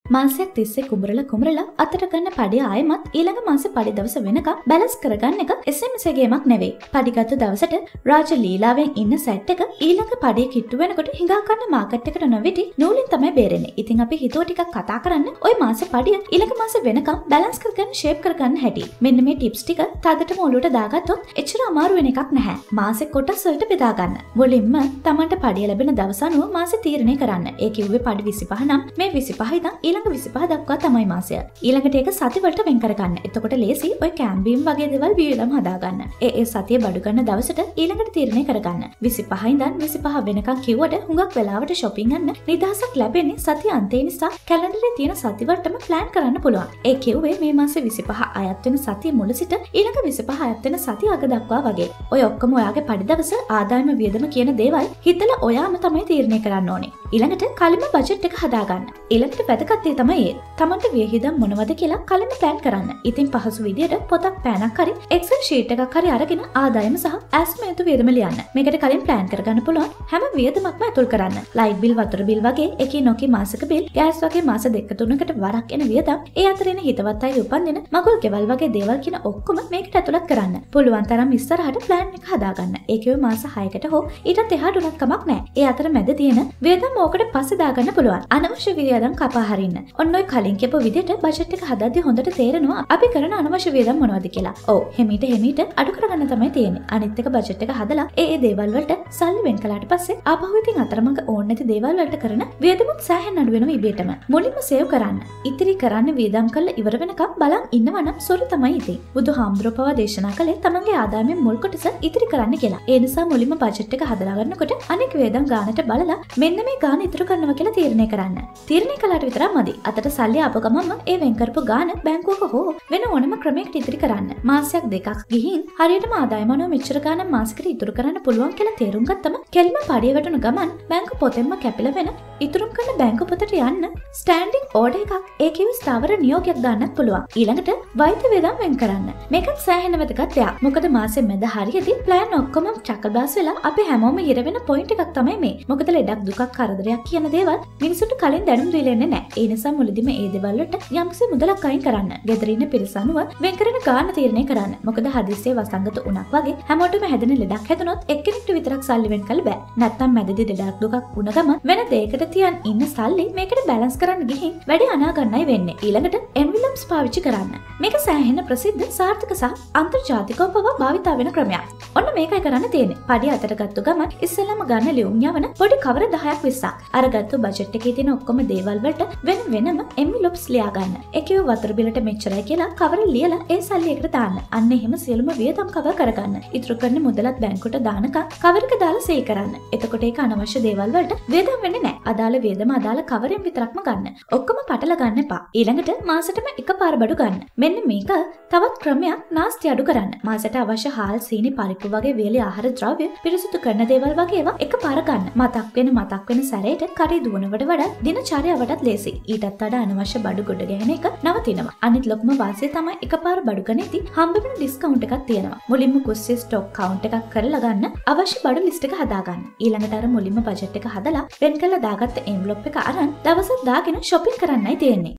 මාසයක් තිස්සේ කුඹරලා අතට ගන්න පඩිය ආයෙමත් ඊළඟ මාසේ පඩි දවස වෙනකම් බැලන්ස් කරගන්න එක SMS ගේමක් නෙවෙයි. පඩිගත්තු දවසට රාජ ලීලාවෙන් ඉන්න සෙට් එක ඊළඟ පඩිය කිට්ටු වෙනකොට හිඟා කන්න මාකට් එකට නොවිටි නූලින් තමයි බේරෙන්නේ. ඉතින් අපි හිතුව ටිකක් කතා කරන්න ওই මාසේ පඩිය ඊළඟ මාසේ වෙනකම් බැලන්ස් කරගන්න ෂේප් කරගන්න හැටි. මෙන්න මේ ටිප්ස් ටික තදටම ඔලුවට දාගත්තොත් එච්චර අමාරු වෙන එකක් නැහැ. මාසේ කොටස් වලට බෙදා ගන්න. මුලින්ම Tamanට පඩිය ලැබෙන දවස අනුව මාසේ තීරණය කරන්න. ඒ කිව්වේ පඩි 25 නම් මේ 25 ඉඳන් ඊළඟ 25 දක්වා තමයි මාසය. ඊළඟට ඒක සති වලට වෙන් කරගන්න. එතකොට ලේසි ඔය කැම්බීම් වගේ දේවල් වියදම් හදාගන්න. ඒ සතිය බඩු ගන්න දවසට ඊළඟට තීරණය කරගන්න. 25 ඉඳන් 25 වෙනකම් කිව්වට හුඟක් වෙලාවට shopping යන්න නිදහසක් ලැබෙන්නේ සතිය අන්තේ නිසා කැලෙන්ඩරේ තියෙන සති වලටම plan කරන්න පුළුවන්. ඒ කිව්වේ මේ මාසේ 25 අයත් වෙන සතිය මුල සිට ඊළඟ 25 අයත් වෙන සතිය අග දක්වා වගේ. ඔය ඔක්කොම ඔයාගේ පඩි දවස ආදායම වියදම කියන දේවල් හිතලා ඔයාම තමයි තීරණය කරන්න ඕනේ. ඊළඟට කලින්ම බජට් එක හදාගන්න. ඊළඟට වැදගත් දේ තමයි ඒ. Tamanට වියහිදම් මොනවද කියලා කලින්ම plan කරන්න. ඉතින් පහසු විදියට පොතක් පෑනක් හරි Excel sheet එකක් හරි අරගෙන ආදායම සහ ඇස්මේතු වියදම ලියන්න. මේකට කලින් plan කරගන්න පුළුවන් හැම වියදමක්ම ඇතුල් කරන්න. light bill, වතුර bill වගේ එකී නොකී මාසික bill, gas වගේ මාස දෙක තුනකට වරක් එන වියදම්, ඒ අතරින් හිතවත් අය උපන්දින මගුල් ගෙවල් වගේ දේවල් කියන ඔක්කොම මේකට ඇතුළත් කරන්න. පුළුවන් තරම් ඉස්සරහට plan එක හදාගන්න. ඒකේ මාස 6කට හෝ ඊටත් එහාට උනත් කමක් නැහැ. ඒ අතර මැද තියෙන වියදම් ඕකට පස්සේ දාගන්න පුළුවන්. අනවශ්‍ය වියදම් කපා හරින්න. ඔන්න ඔය කලින් කියපු විදිහට බජට් එක හදද්දී හොඳට තේරෙනවා අපි කරන අනවශ්‍ය වියදම් මොනවද කියලා. ඔව්, හිමීට අඩු කරගන්න තමයි තියෙන්නේ. අනිත් එක බජට් එක හදලා ඒ දේවල් වලට සල්ලි වෙන් කළාට පස්සේ ආපහු ඉතින් අතරමඟ ඕන නැති දේවල් වලට කරන වියදමුත් සෑහෙන අඩු වෙනවා ඉබේටම. මුලින්ම සේව් කරන්න. ඉතිරි කරන්න වියදම් කරලා ඉවර වෙනකම් බලන් ඉන්නවනම් සොරි තමයි ඉතින්. බුදුහාමුදුරුවෝ පවා දේශනා කළේ තමන්ගේ ආදායමෙන් මුල් කොටස ඉතිරි කරන්න කියලා. ඒ නිසා මුලින්ම බජට් එක හදලා ගන්නකොට අනෙක් වියදම් ගානට බලලා මෙන්න මේ ගාන ඉතුරු කරනවා කියලා තීරණය කරන්න. තීරණය කළාට විතරක් මදි. අතට සල්ලි ආපු ගමන්ම ඒ වෙන් කරපු ගාන බැංකුවක හෝ වෙන ඕනම ක්‍රමයකට ඉතිරි කරන්න. මාසයක් දෙකක් ගිහින් හරියටම ආදායම අනුව මෙච්චර ගාණක් මාසෙකට ඉතුරු කරන්න පුළුවන් කියලා තේරුම් ගත්තම කෙලිම පඩිය වැටුණු ගමන් බැංකු පොතෙන්ම කැපිලා වෙන ඉතුරු කරන බැංකු පොතට යන්න ස්ටෑන්ඩින් ඕඩර් එකක් ඒ කිව්ව ස්ථාවර නියෝගයක් දාන්නත් පුළුවන්. ඊළඟට වෛද්‍ය වේදම් වෙන් කරන්න. මේකත් සෑහෙන වැදගත් දෙයක්. මොකද මාසෙ මැද හරියදී ප්ලෑන් ඔක්කොම චක්කබාස් වෙලා අපි හැමෝම හිර වෙන පොයින්ට් එකක් තමයි මේ. මොකද ලෙඩක් දුකක් කරදරයක් කියන දේවල් මිනිසුන්ට කලින් දැනුම් දීලා ඉන්නේ නැහැ. ඒ නිසා මුලදීම ඒ දේවල් වලට යම්කිසි මුදලක් අයින් කරන්න. ගෙදර ඉන්න පිරිස අනුව වෙන් කරන ගාණ තීරණය කරන්න. මොකද හදිස්සියේ වසංගත උණක් වගේ හැමෝටම හැදෙන ලෙඩක් හැදුනොත් එක්කෙනෙක්ට විතරක් සල්ලි වෙන් කළ බෑ. නැත්තම් මැදදී ලෙඩක් දුකක් වුණ ගමන් වෙන දෙයකට තියන් ඉන්න සල්ලි මේකට බැලන්ස් කරන්න ගිහින් වැඩි අනා ගන්නයි වෙන්නේ. ඊළඟට එන්විලොප්ස් පාවිච්චි කරන්න. මේක සෑහෙන ප්‍රසිද්ධ, සාර්ථක සහ අන්තර්ජාතිකව පවා භාවිතා වෙන ක්‍රමයක්. ඔන්න මේකයි කරන්න තියෙන්නේ. පඩිය අතට ගත්ත ගමන් ඉස්සෙල්ලාම ගන්න ලියුම් යවන පොඩි කවර 10ක් 20ක්. අරගත්තු බජට් එකේ තියෙන ඔක්කොම දේවල් වලට වෙනම එන්විලොප්ස් ලියා ගන්න. ඒකේ වතුර බිලට මෙච්චරයි කියලා කවර ලියලා ඒ සල්ලි එකට දාන්න. අන්න එහෙම සියලුම වියදම් කවර් කරගන්න. ඉතුරු කරන මුදලත් බැංකුවට දානකම් කවර් එක දාලා සී කරන්න. එතකොට ඒක අනවශ්‍ය දේවල් වලට වියදම් වෙන්නේ නැහැ. අදාළ වියදම අදාළ කවරෙන් විතරක්ම ගන්න. ඔක්කොම පටල ගන්න එපා. ඊළඟට මාසෙටම එකපාර බඩු ගන්න. මෙන්න මේක තවත් ක්‍රමයක් නාස්ති අඩු කරන්න. මාසෙට අවශ්‍ය හාල්, සීනි, පරිප්පු වගේ වේලි ආහාර ද්‍රව්‍ය පිරිසිදු කරන දේවල් වගේ ඒවා එකපාර ගන්න. මතක් වෙන සැරේට කරේ දුවනවට වඩා දිනචර්යාවටත් ලේසි. ඊටත් වඩා අනවශ්‍ය බඩු ගොඩ ගැහෙන එක නවතිනවා. අනිත් ලොකුම වාසිය තමයි එකපාර බඩු ගන්නේදී හම්බ වෙන ඩිස්කවුන්ට් එකක් තියෙනවා. මුලින්ම කුස්සිය ස්ටොක් කවුන්ට් එකක් කරලා ගන්න. අවශ්‍ය බඩු ලිස්ට් එක හදා ගන්න. ඊළඟට අර මුලින්ම බජට් එක හදලා වෙන් කරලා දාගත්ත එන්වලොප් එක අරන් දවසක් දාගෙන shopping කරන්නයි තියෙන්නේ.